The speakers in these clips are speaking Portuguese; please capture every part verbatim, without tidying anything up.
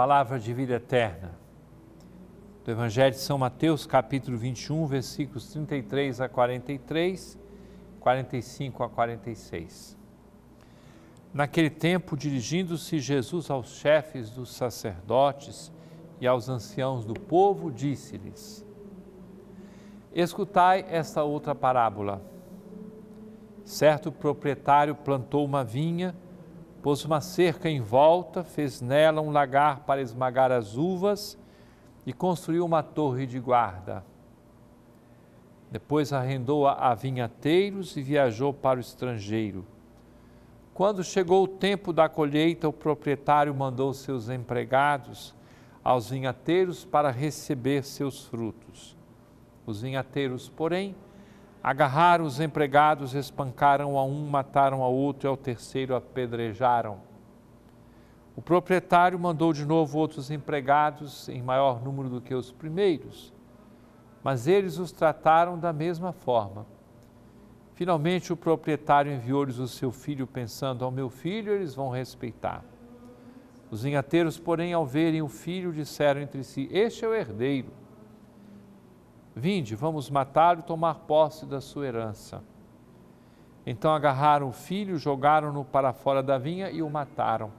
Palavra de vida eterna do Evangelho de São Mateus, capítulo vinte e um, versículos trinta e três a quarenta e três, quarenta e cinco a quarenta e seis. Naquele tempo, dirigindo-se Jesus aos chefes dos sacerdotes e aos anciãos do povo, disse-lhes: escutai esta outra parábola. Certo proprietário plantou uma vinha, pôs uma cerca em volta, fez nela um lagar para esmagar as uvas e construiu uma torre de guarda. Depois arrendou-a a vinhateiros e viajou para o estrangeiro. Quando chegou o tempo da colheita, o proprietário mandou seus empregados aos vinhateiros para receber seus frutos. Os vinhateiros, porém, agarraram os empregados, espancaram a um, mataram a outro e ao terceiro apedrejaram. O proprietário mandou de novo outros empregados em maior número do que os primeiros, mas eles os trataram da mesma forma. Finalmente o proprietário enviou-lhes o seu filho, pensando: ao meu filho eles vão respeitar. Os vinhateiros, porém, ao verem o filho, disseram entre si: este é o herdeiro. Vinde, vamos matá-lo e tomar posse da sua herança. Então agarraram o filho, jogaram-no para fora da vinha e o mataram.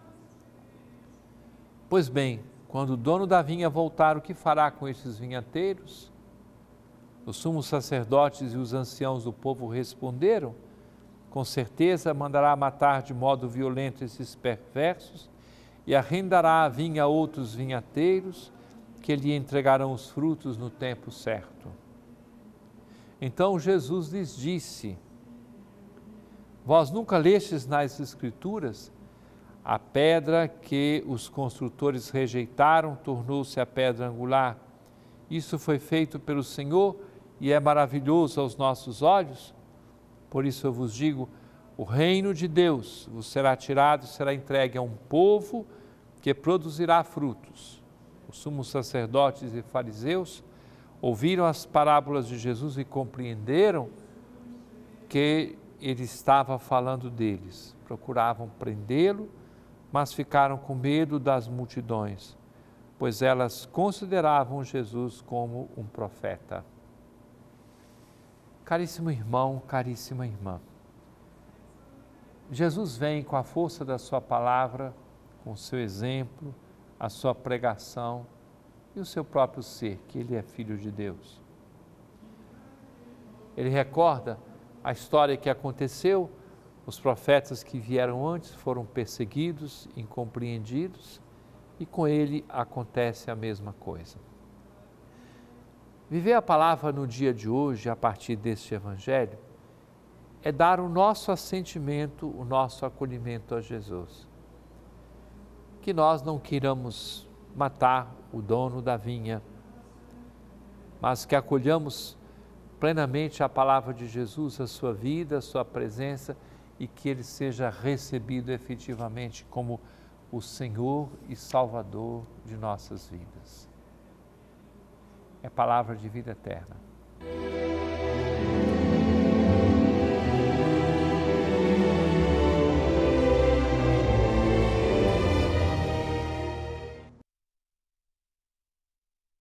Pois bem, quando o dono da vinha voltar, o que fará com esses vinhateiros? Os sumos sacerdotes e os anciãos do povo responderam: com certeza mandará matar de modo violento esses perversos e arrendará a vinha a outros vinhateiros, que lhe entregarão os frutos no tempo certo. Então Jesus lhes disse: vós nunca lestes nas Escrituras? A pedra que os construtores rejeitaram tornou-se a pedra angular. Isso foi feito pelo Senhor e é maravilhoso aos nossos olhos. Por isso eu vos digo, o reino de Deus vos será tirado e será entregue a um povo que produzirá frutos. Os sumos sacerdotes e fariseus ouviram as parábolas de Jesus e compreenderam que ele estava falando deles. Procuravam prendê-lo, mas ficaram com medo das multidões, pois elas consideravam Jesus como um profeta. Caríssimo irmão, caríssima irmã, Jesus vem com a força da sua palavra, com o seu exemplo, a sua pregação e o seu próprio ser, que ele é Filho de Deus. Ele recorda a história que aconteceu. Os profetas que vieram antes foram perseguidos, incompreendidos, e com ele acontece a mesma coisa. Viver a palavra no dia de hoje, a partir deste Evangelho, é dar o nosso assentimento, o nosso acolhimento a Jesus. Que nós não queiramos matar o dono da vinha, mas que acolhamos plenamente a palavra de Jesus, a sua vida, a sua presença, e que ele seja recebido efetivamente como o Senhor e Salvador de nossas vidas. É palavra de vida eterna.